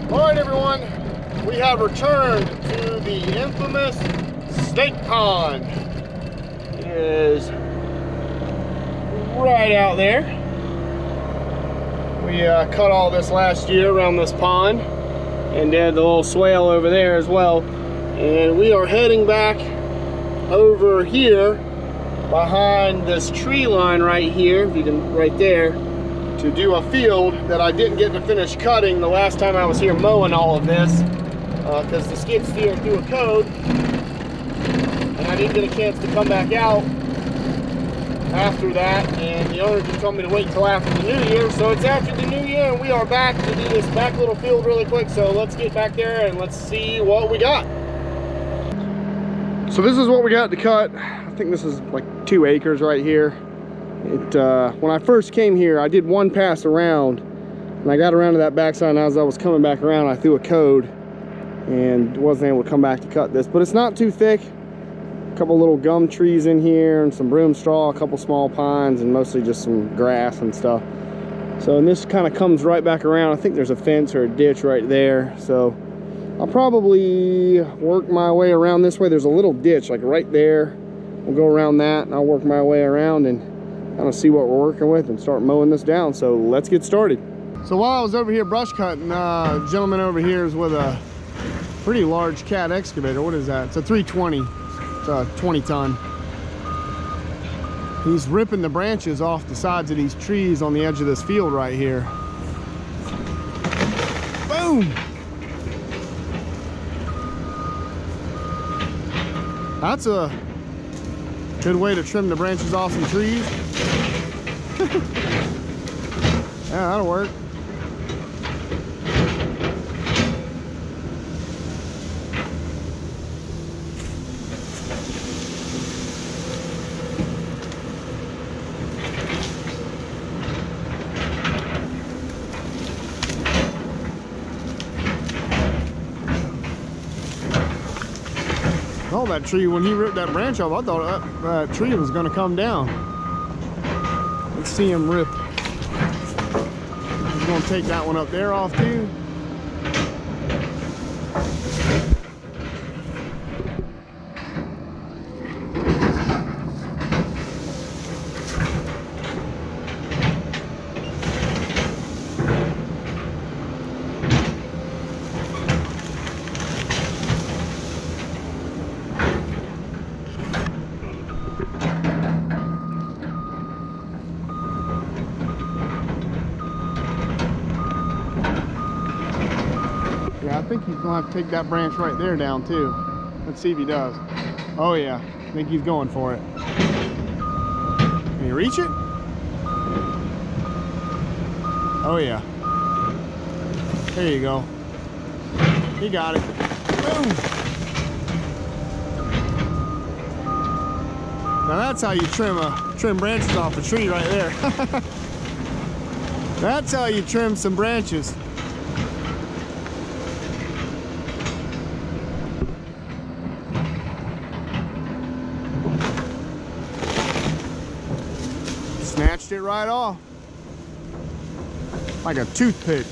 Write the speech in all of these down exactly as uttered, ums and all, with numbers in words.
All right, everyone, we have returned to the infamous Snakepond. It is right out there. We uh, cut all this last year around this pond and did the little swale over there as well. And we are heading back over here behind this tree line right here, if you can, right there, to do a field that I didn't get to finish cutting the last time I was here mowing all of this, because uh, the skid steer threw a code and I didn't get a chance to come back out after that, and the owner just told me to wait until after the new year. So it's after the new year and we are back to do this back little field really quick. So let's get back there and let's see what we got. So this is what we got to cut. I think this is like two acres right here. It, uh, when I first came here, I did one pass around, and I got around to that backside, and as I was coming back around, I threw a code and wasn't able to come back to cut this. But it's not too thick. A couple little gum trees in here and some broom straw, a couple small pines, and mostly just some grass and stuff. So, and this kind of comes right back around. I think there's a fence or a ditch right there. So I'll probably work my way around this way. There's a little ditch like right there. We'll go around that, and I'll work my way around and kind of see what we're working with and start mowing this down. So let's get started. So while I was over here brush cutting, uh, a gentleman over here is with a pretty large cat excavator. What is that? It's a three twenty. It's a twenty ton. He's ripping the branches off the sides of these trees on the edge of this field right here. Boom! That's a good way to trim the branches off some trees. Yeah, that'll work. Oh, that tree, when he ripped that branch off, I thought that, that tree was going to come down. Let's see him rip. He's going to take that one up there off too. Yeah, I think he's gonna have to take that branch right there down too. Let's see if he does. Oh yeah, I think he's going for it. Can you reach it? Oh yeah. There you go. He got it. Boom! Now that's how you trim a trim branches off a tree right there. That's how you trim some branches. Snatched it right off like a toothpick.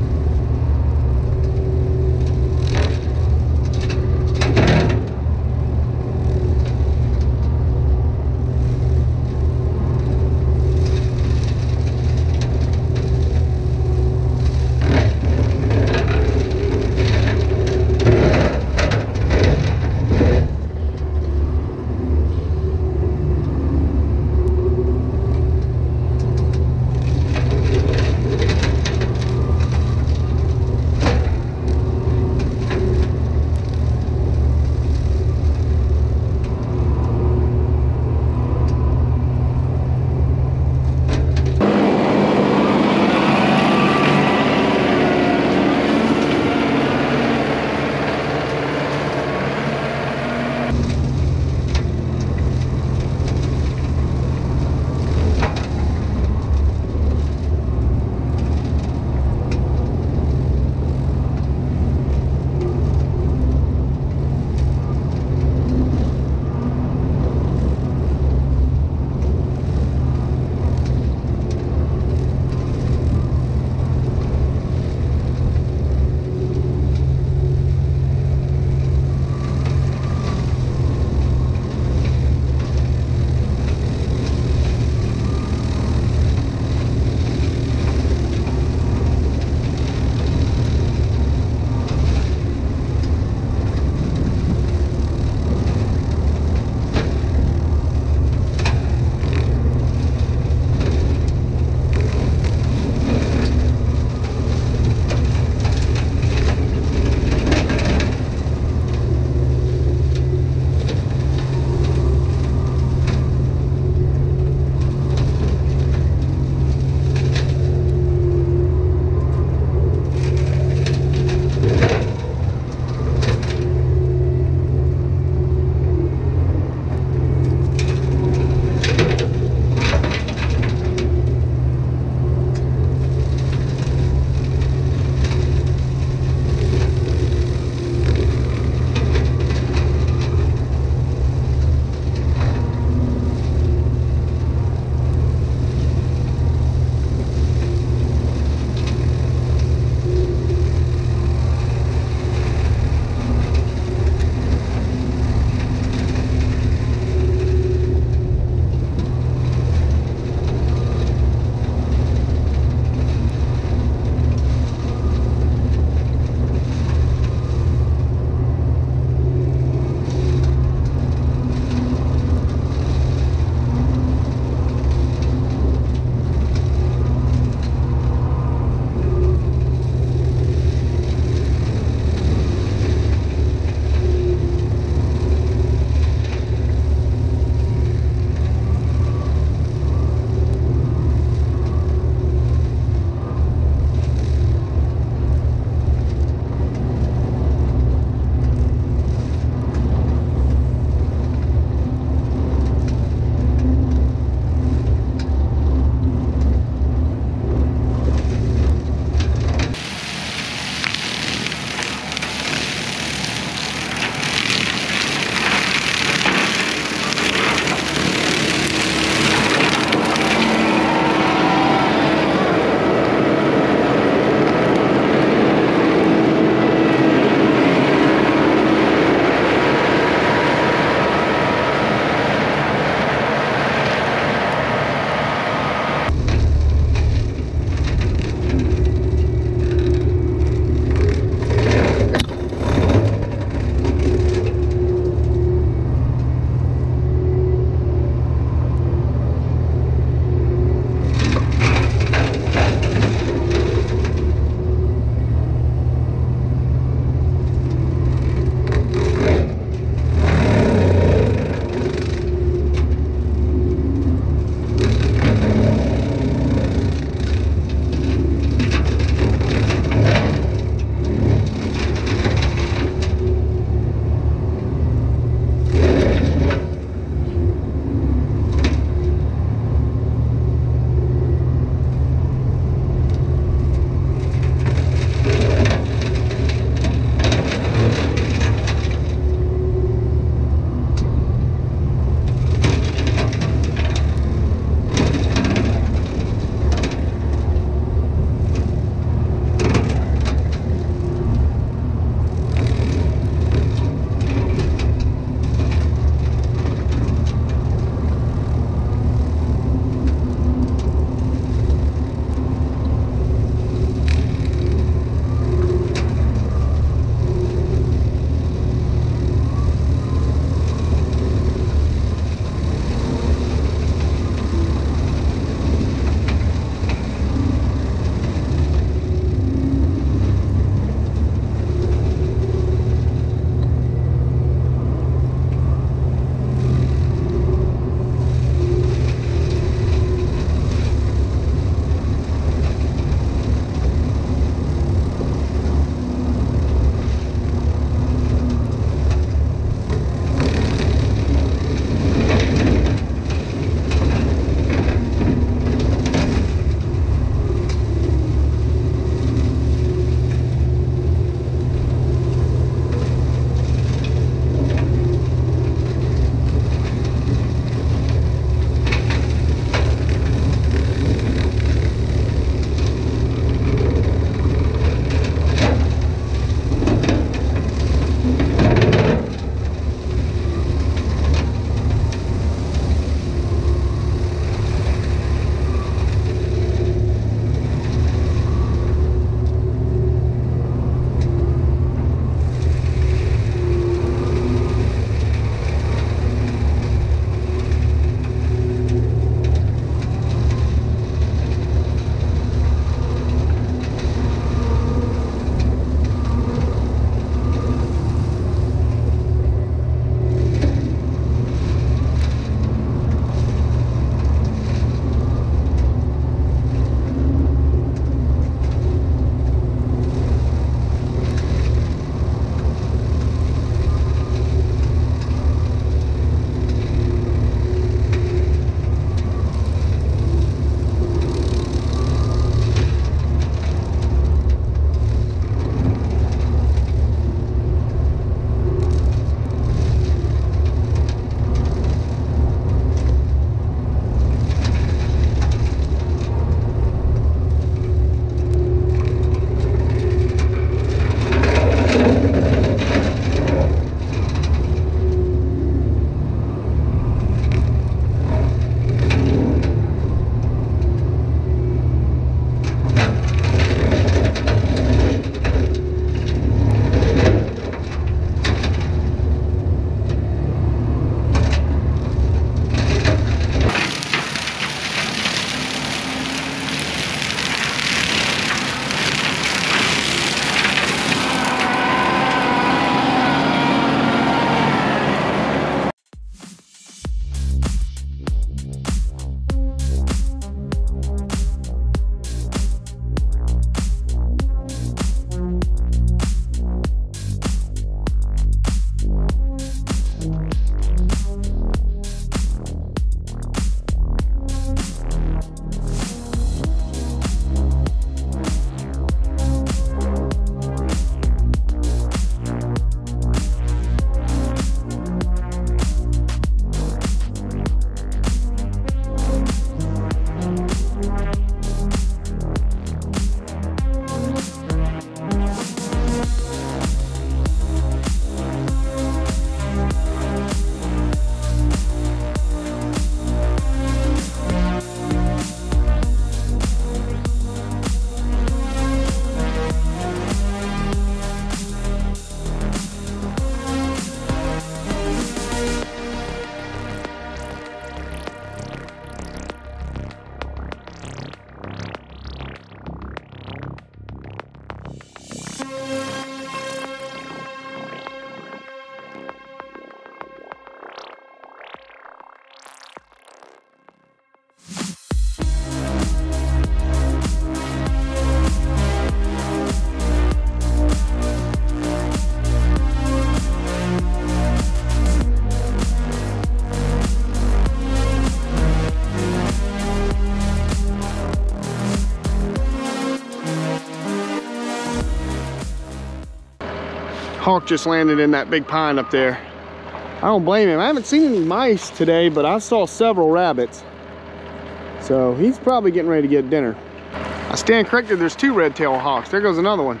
Hawk just landed in that big pine up there. I don't blame him. I haven't seen any mice today, but I saw several rabbits. So he's probably getting ready to get dinner. I stand corrected, there's two red-tailed hawks. There goes another one.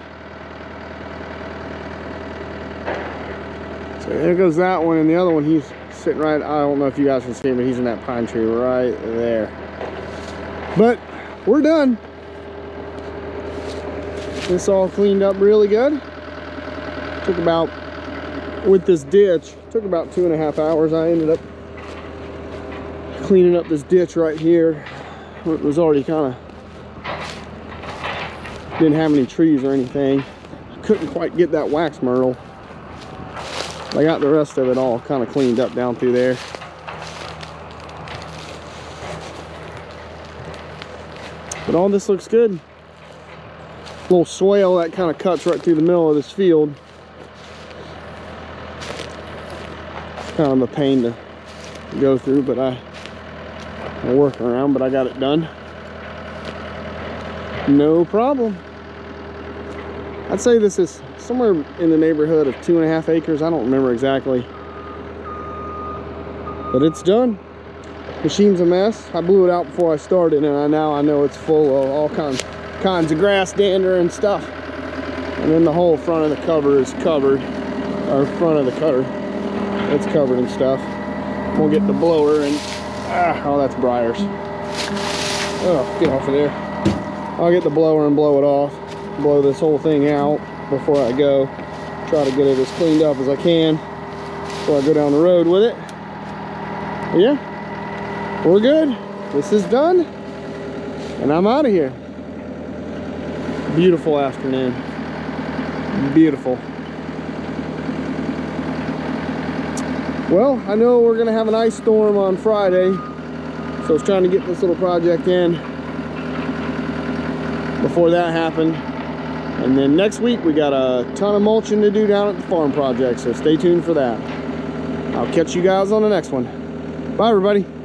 So there goes that one, and the other one, he's sitting right, I don't know if you guys can see him, but he's in that pine tree right there. But we're done. This all cleaned up really good. Took about, with this ditch, took about two and a half hours. I ended up cleaning up this ditch right here. It was already kind of, didn't have any trees or anything. Couldn't quite get that wax myrtle. I got the rest of it all kind of cleaned up down through there. But all this looks good. Little swale that kind of cuts right through the middle of this field. It's kind of a pain to go through, but I, I work around, but I got it done. No problem. I'd say this is somewhere in the neighborhood of two and a half acres. I don't remember exactly, but it's done. Machine's a mess. I blew it out before I started, and I, now I know it's full of all kinds, kinds of grass, dander, and stuff. And then the whole front of the cover is covered, or front of the cutter, it's covered in stuff. We'll get the blower and, ah, oh, that's briars. Oh, get off of there. I'll get the blower and blow it off. Blow this whole thing out before I go. Try to get it as cleaned up as I can before I go down the road with it. But yeah, we're good. This is done, and I'm out of here. Beautiful afternoon. Beautiful. Well, I know we're gonna have an ice storm on Friday, so I was trying to get this little project in before that happened. And then next week we got a ton of mulching to do down at the farm project, so stay tuned for that. I'll catch you guys on the next one. Bye everybody.